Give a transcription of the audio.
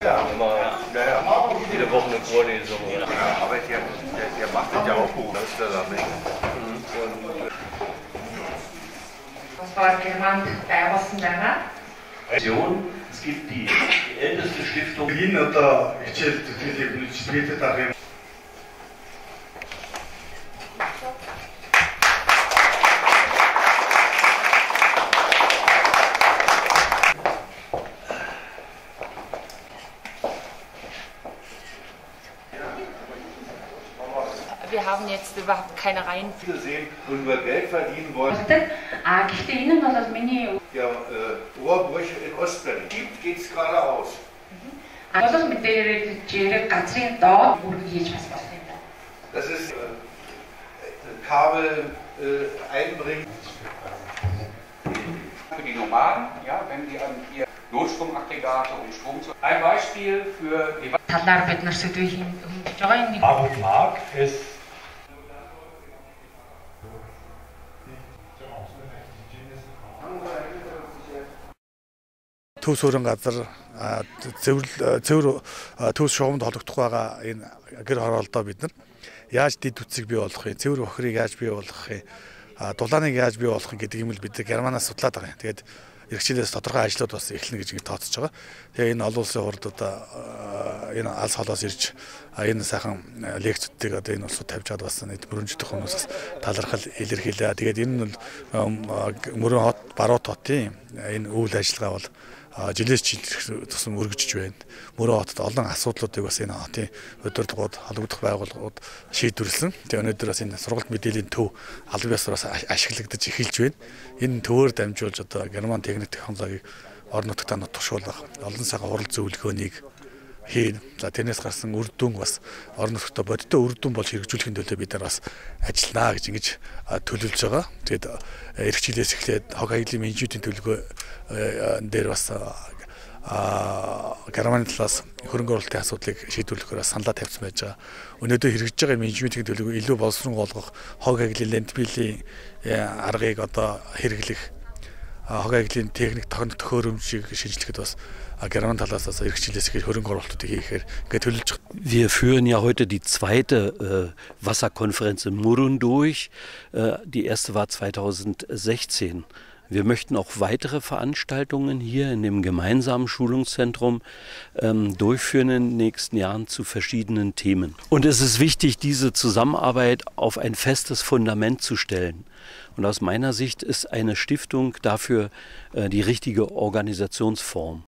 Ja, immer, naja, jede Woche eine Vorlesung. Ja, aber der macht das ja auch gut, das ist der damit. Was war jemand байвалсан байгаа? Es gibt die älteste Stiftung. Энэ одоо хичээл төлөвлөлийг бичгээд авах юм. Wir haben jetzt überhaupt keine Reihen. Viele sehen und nur Geld verdienen wollen. Гэхдээ энэ нь бол миний Ja, Rohrbrüche in Ostberlin. Gibt, geht's geradeaus. болов мэдээлэл жирэг газрын доод бүр хийж бас болсон юм байна. Das ist Kabel einbringen. Für die Nomaden, ja, wenn die an ihr Notstromaggregate und Strom zu. Ein Beispiel für die Талаар бид нар сэдвийг хөндөж байгаа юм. Mark ist Төс хөрөн газар цэвэр төс шугамд холбогдох байгаа энэ гэр хороолдоо бид нар яаж дид үтсийг бий болгох юм, цэвэр өхрийг яаж бий болгох юм, дулааныг яаж бий болгох гэдэг юм л бид Германаас судлаад байгаа юм. Тэгээд эрхчлээс тодорхой ажлууд бас эхэлнэ гэж тооцож байгаа. Тэгээ энэ олон улсын хурд одоо энэ алс холоос ирж энэ сайхан лекцүүдийг одоо энэ улсууд тавьж чад бас нийт мөрөнждөх хүмүүсээс талархал илэрхийлээ. Тэгээд энэ нь мөрөн хот баруут хотын энэ үйл ажиллагаа бол жилээс жил тусам өргөжж байна. Мөрөн хотод олон асуудлуудыг бас энэ хотын удирдлагууд, холбогдох байгууллагууд шийдвэрлсэн. Тэгээ өнөөдөр бас энэ сургалт мэдээллийн төв албан ёсоос ашиглагдаж эхэлж байна. Энэ төвөөр дамжуулж одоо Герман техник технологиг орон нутгад нутгшуулах, олон сайхан хурал зөвлөгөөнийг хийн. За тэрнээс гарсан үр дүн бас орон нутгад бодиттой үр дүн болж хэрэгжүүлэхийн төлөө бид нар бас ажиллана гэж ингэж төлөвлөж байгаа. Тэгээд эрх чиглэлээс эхлээд хог хаягдлын менежментийн төлөвлөгөө дээр бас Германы талаас хөрөнгө оруулалтын асуудлыг шийдвэрлэхээр саналаа тавьсан байж байгаа. Өнөөдөр хэрэгжиж байгаа менежментийн төлөвлөгөө илүү боловсрон болгох, хог хаягдлын лендбилийн аргыг одоо хэрэглэх, хог хаягдлын техник төхөөрөмжийг шинжлэхэд бас Герман талаас эрх чиглэлээс их хөрөнгө оруулалтыг хийхээр ингээд төлөвлөж байгаа. Wir führen ja heute die zweite Wasserkonferenz in Murun durch. Die erste war 2016. Wir möchten auch weitere Veranstaltungen hier in dem gemeinsamen Schulungszentrum durchführen in den nächsten Jahren zu verschiedenen Themen. Und es ist wichtig, diese Zusammenarbeit auf ein festes Fundament zu stellen. Und aus meiner Sicht ist eine Stiftung dafür die richtige Organisationsform.